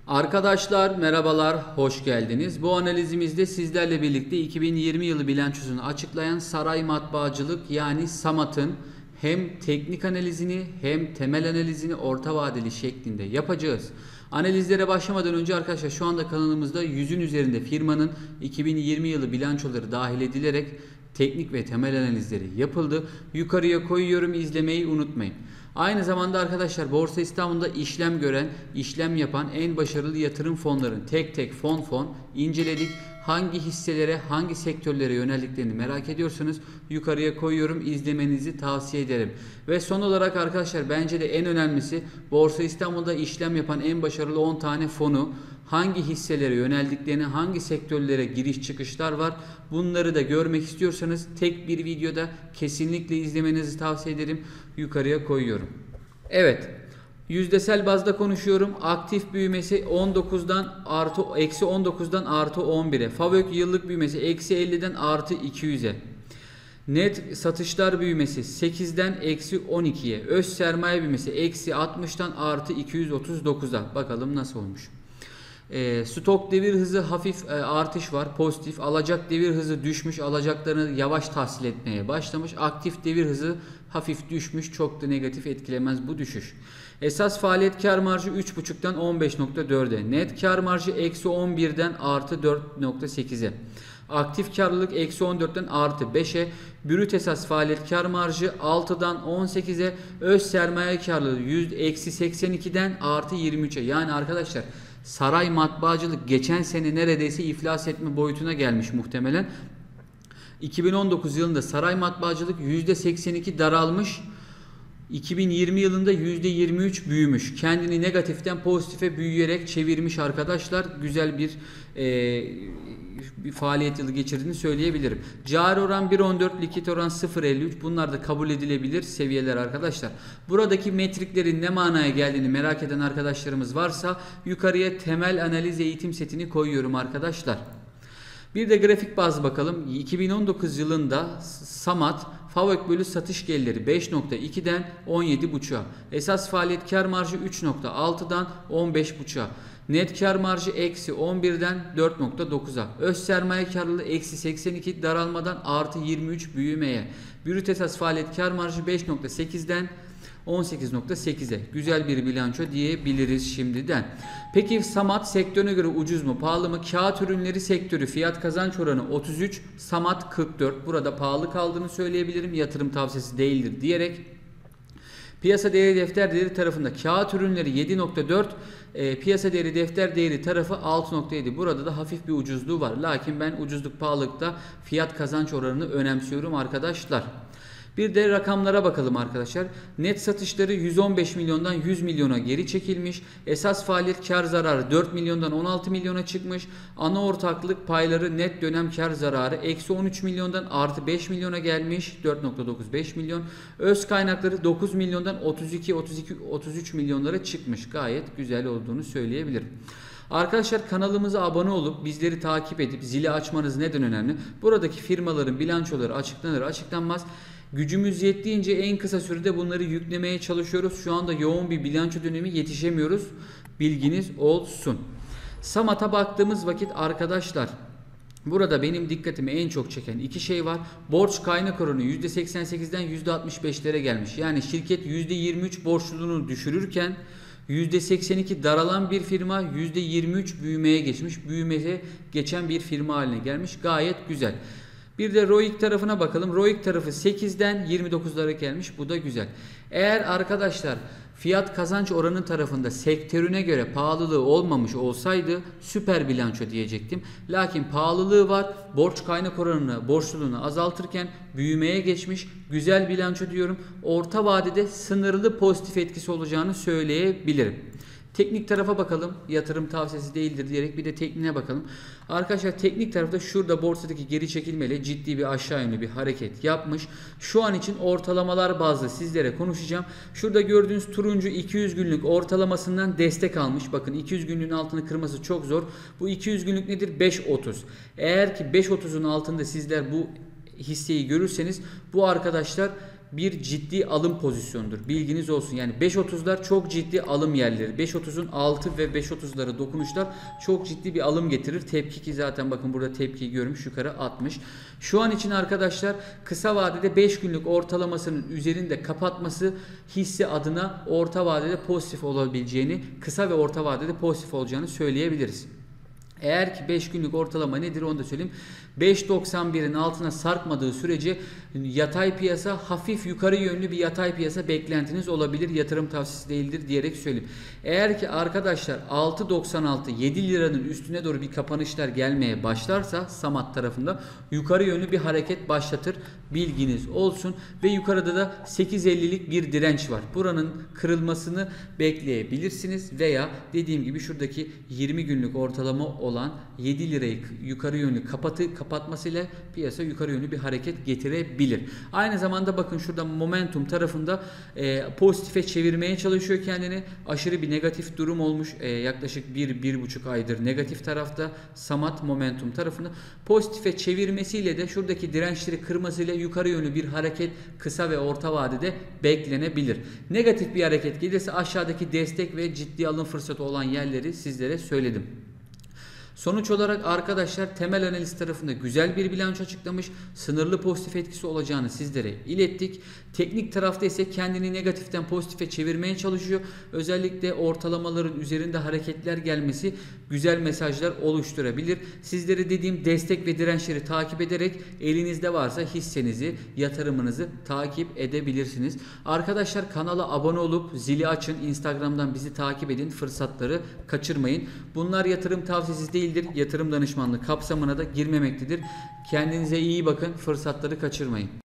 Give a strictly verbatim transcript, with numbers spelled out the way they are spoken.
Arkadaşlar merhabalar, hoş geldiniz. Bu analizimizde sizlerle birlikte iki bin yirmi yılı bilançosunu açıklayan Saray Matbaacılık yani SAMAT'ın hem teknik analizini hem temel analizini orta vadeli şeklinde yapacağız. Analizlere başlamadan önce arkadaşlar şu anda kanalımızda yüzün üzerinde firmanın iki bin yirmi yılı bilançoları dahil edilerek teknik ve temel analizleri yapıldı. Yukarıya koyuyorum, izlemeyi unutmayın. Aynı zamanda arkadaşlar Borsa İstanbul'da işlem gören, işlem yapan en başarılı yatırım fonlarını tek tek fon fon inceledik. Hangi hisselere, hangi sektörlere yöneldiklerini merak ediyorsanız yukarıya koyuyorum, izlemenizi tavsiye ederim. Ve son olarak arkadaşlar bence de en önemlisi Borsa İstanbul'da işlem yapan en başarılı on tane fonu hangi hisselere yöneldiklerini, hangi sektörlere giriş çıkışlar var bunları da görmek istiyorsanız tek bir videoda kesinlikle izlemenizi tavsiye ederim. Yukarıya koyuyorum. Evet. Yüzdesel bazda konuşuyorum. Aktif büyümesi on dokuzdan artı eksi on dokuzdan artı on bire. FAVÖK yıllık büyümesi eksi elliden artı iki yüze. Net satışlar büyümesi sekizden eksi on ikiye. Öz sermaye büyümesi eksi altmıştan artı iki yüz otuz dokuza. Bakalım nasıl olmuş. E, stok devir hızı hafif e, artış var, pozitif. Alacak devir hızı düşmüş, alacaklarını yavaş tahsil etmeye başlamış. Aktif devir hızı hafif düşmüş, çok da negatif etkilemez bu düşüş. Esas faaliyet kar marjı üç buçuktan on beş nokta dörde. Net kar marjı eksi on birden artı dört nokta sekize. Aktif karlılık eksi on dörtten artı beşe. Brüt esas faaliyet kar marjı altıdan on sekize. Öz sermaye karlılığı eksi seksen ikiden artı yirmi üçe. Yani arkadaşlar Saray Matbaacılık geçen sene neredeyse iflas etme boyutuna gelmiş muhtemelen. iki bin on dokuz yılında Saray Matbaacılık yüzde seksen iki daralmış. iki bin yirmi yılında yüzde yirmi üç büyümüş. Kendini negatiften pozitife büyüyerek çevirmiş arkadaşlar. Güzel bir, e, bir faaliyet yılı geçirdiğini söyleyebilirim. Cari oran bir on dört, likit oran sıfır virgül elli üç. Bunlar da kabul edilebilir seviyeler arkadaşlar. Buradaki metriklerin ne manaya geldiğini merak eden arkadaşlarımız varsa yukarıya temel analiz eğitim setini koyuyorum arkadaşlar. Bir de grafik bazlı bakalım. iki bin on dokuz yılında SAMAT FAVÖK bölü satış gelirleri beş nokta ikiden on yedi buçuğa. Esas faaliyet kar marjı üç nokta altıdan on beş buçuğa. Net kar marjı eksi on birden dört nokta dokuza. Öz sermaye karlılığı eksi seksen iki daralmadan artı yirmi üç büyümeye. Brüt esas faaliyet kar marjı beş nokta sekizden on sekiz nokta sekize. Güzel bir bilanço diyebiliriz şimdiden. Peki SAMAT sektörüne göre ucuz mu, pahalı mı? Kağıt ürünleri sektörü fiyat kazanç oranı otuz üç, SAMAT kırk dört. Burada pahalı kaldığını söyleyebilirim. Yatırım tavsiyesi değildir diyerek. Piyasa değeri defter değeri tarafında kağıt ürünleri yedi nokta dört, e, piyasa değeri defter değeri tarafı altı nokta yedi. Burada da hafif bir ucuzluğu var. Lakin ben ucuzluk pahalılıkta fiyat kazanç oranını önemsiyorum arkadaşlar. Bir de rakamlara bakalım arkadaşlar. Net satışları yüz on beş milyondan yüz milyona geri çekilmiş. Esas faaliyet kar zararı dört milyondan on altı milyona çıkmış. Ana ortaklık payları net dönem kar zararı eksi on üç milyondan artı beş milyona gelmiş. dört nokta dokuz beş milyon. Öz kaynakları dokuz milyondan otuz iki otuz iki otuz üç milyonlara çıkmış. Gayet güzel olduğunu söyleyebilirim. Arkadaşlar kanalımıza abone olup bizleri takip edip zili açmanız neden önemli? Buradaki firmaların bilançoları açıklanır açıklanmaz. Gücümüz yettiğince en kısa sürede bunları yüklemeye çalışıyoruz. Şu anda yoğun bir bilanço dönemi, yetişemiyoruz. Bilginiz olsun. SAMAT'a baktığımız vakit arkadaşlar burada benim dikkatimi en çok çeken iki şey var. Borç kaynak oranı yüzde seksen sekizden yüzde altmış beşlere gelmiş. Yani şirket yüzde yirmi üç borçluluğunu düşürürken yüzde seksen iki daralan bir firma yüzde yirmi üç büyümeye geçmiş. Büyümeye geçen bir firma haline gelmiş. Gayet güzel. Bir de ROIC tarafına bakalım. ROIC tarafı sekizden yirmi dokuzlara gelmiş. Bu da güzel. Eğer arkadaşlar fiyat kazanç oranı tarafında sektörüne göre pahalılığı olmamış olsaydı süper bilanço diyecektim. Lakin pahalılığı var. Borç kaynak oranını, borçluluğunu azaltırken büyümeye geçmiş. Güzel bilanço diyorum. Orta vadede sınırlı pozitif etkisi olacağını söyleyebilirim. Teknik tarafa bakalım. Yatırım tavsiyesi değildir diyerek bir de tekniğine bakalım. Arkadaşlar teknik tarafta şurada borsadaki geri çekilmeyle ciddi bir aşağı yönlü bir hareket yapmış. Şu an için ortalamalar bazlı sizlere konuşacağım. Şurada gördüğünüz turuncu iki yüz günlük ortalamasından destek almış. Bakın iki yüz günlüğün altını kırması çok zor. Bu iki yüz günlük nedir? beş otuz. Eğer ki beş otuzun altında sizler bu hisseyi görürseniz bu arkadaşlar bir ciddi alım pozisyonudur. Bilginiz olsun. Yani beş otuzlar çok ciddi alım yerleri. beş otuzun altı ve beş otuzlara dokunuşlar çok ciddi bir alım getirir. Tepki, ki zaten bakın burada tepkiyi görmüş, yukarı atmış. Şu an için arkadaşlar kısa vadede beş günlük ortalamasının üzerinde kapatması hisse adına orta vadede pozitif olabileceğini, kısa ve orta vadede pozitif olacağını söyleyebiliriz. Eğer ki beş günlük ortalama nedir onu da söyleyeyim. beş doksan birin altına sarkmadığı sürece yatay piyasa, hafif yukarı yönlü bir yatay piyasa beklentiniz olabilir. Yatırım tavsiyesi değildir diyerek söyleyeyim. Eğer ki arkadaşlar altı doksan altı yedi liranın üstüne doğru bir kapanışlar gelmeye başlarsa Samat tarafında yukarı yönlü bir hareket başlatır. Bilginiz olsun. Ve yukarıda da sekiz ellilik bir direnç var. Buranın kırılmasını bekleyebilirsiniz veya dediğim gibi şuradaki yirmi günlük ortalama olan yedi lirayı yukarı yönlü kapatı kapatmasıyla piyasa yukarı yönlü bir hareket getirebilir. Aynı zamanda bakın şurada momentum tarafında e, pozitife çevirmeye çalışıyor kendini. Aşırı bir negatif durum olmuş. E, yaklaşık bir bir buçuk aydır negatif tarafta Samat momentum tarafında. Pozitife çevirmesiyle de şuradaki dirençleri kırmasıyla yukarı yönlü bir hareket kısa ve orta vadede beklenebilir. Negatif bir hareket gelirse aşağıdaki destek ve ciddi alım fırsatı olan yerleri sizlere söyledim. Sonuç olarak arkadaşlar temel analiz tarafında güzel bir bilanço açıklamış. Sınırlı pozitif etkisi olacağını sizlere ilettik. Teknik tarafta ise kendini negatiften pozitife çevirmeye çalışıyor. Özellikle ortalamaların üzerinde hareketler gelmesi güzel mesajlar oluşturabilir. Sizlere dediğim destek ve dirençleri takip ederek elinizde varsa hissenizi, yatırımınızı takip edebilirsiniz. Arkadaşlar kanala abone olup zili açın. Instagram'dan bizi takip edin. Fırsatları kaçırmayın. Bunlar yatırım tavsiyesi değil. Yatırım danışmanlığı kapsamına da girmemektedir. Kendinize iyi bakın. Fırsatları kaçırmayın.